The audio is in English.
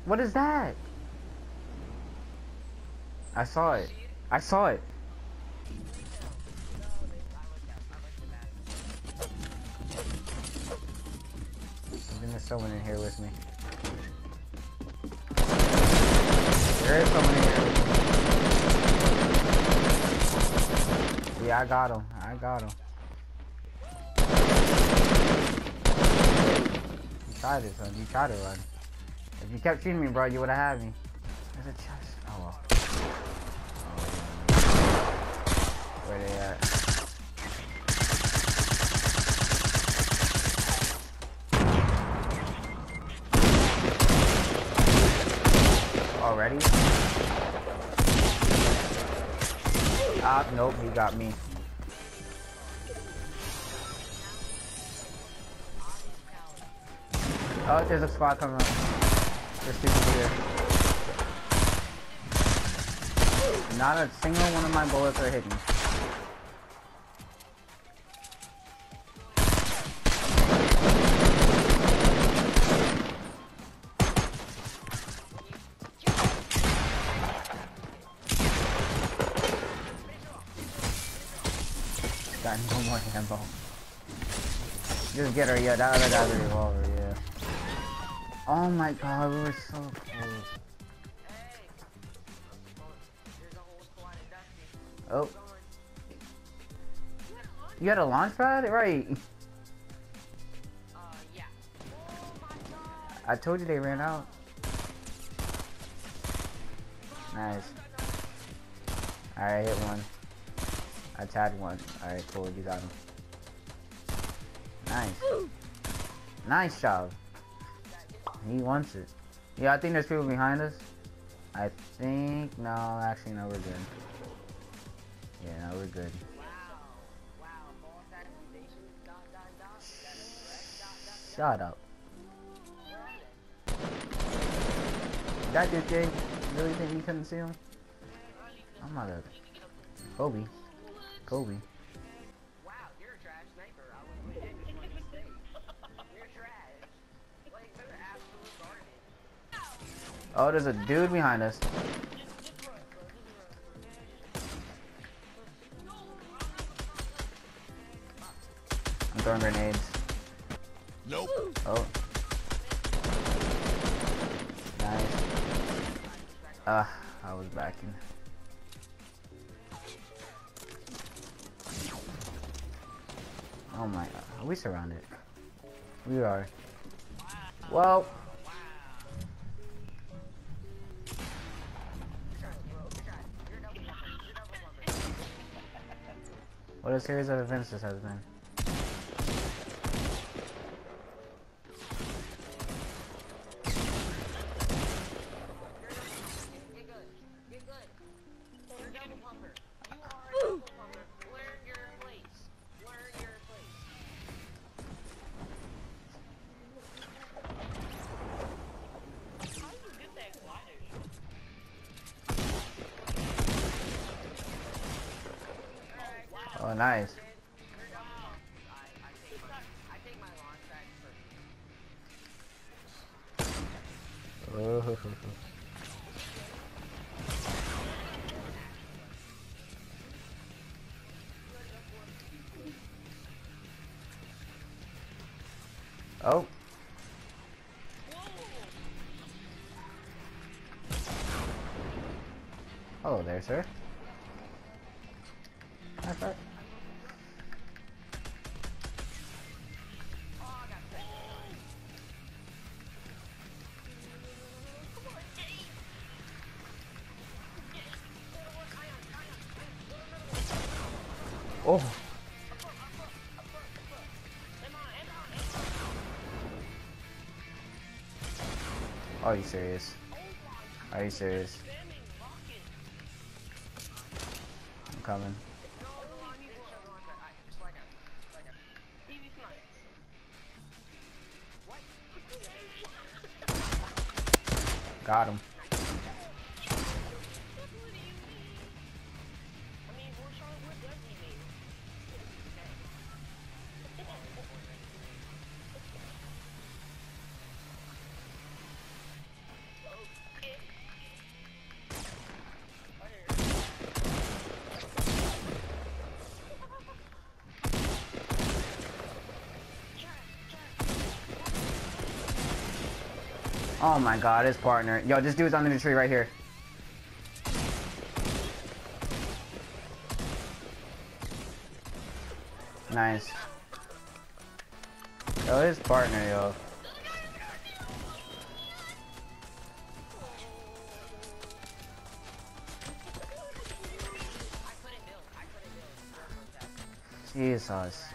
What is that? I saw it. I saw it. I think there's someone in here with me. There is someone in here with me. Yeah, I got him. I got him. You tried it, son. You tried to run. If you kept shooting me, bro, you would have had me. There's a chest. Oh, well. Where they at? Already? Ah, nope, he got me. Oh, there's a squad coming up. There's people here. Not a single one of my bullets are hitting. Got no more ammo. Just get her, yeah, that other guy's a revolver, yeah. Oh my god, we were so close. Oh. You had a launch pad? Right. Yeah. I told you they ran out. Nice. Alright, hit one. I tagged one. Alright, cool, you got him. Nice. Nice job. He wants it. Yeah, I think there's people behind us. I think... No, actually, no, we're good. Yeah, no, we're good. Shut up. That dude, Jay. You really think we couldn't see him? I'm not a... Kobe. Kobe. Wow, you're a trash sniper. I was with you just one mistake. You're trash. Like, they're absolute garbage. Oh, there's a dude behind us. I'm throwing grenades. Nope. Oh. Nice. I was backing. Oh my god. Are we surrounded? We are. Well. What a series of events this has been. Oh, nice. Oh. Oh. Hello there, sir. That's right. Oh. Are you serious? Are you serious? I'm coming. Got him. Oh my god, his partner. Yo, this dude's under the tree right here. Nice. Yo, his partner, yo. Jesus.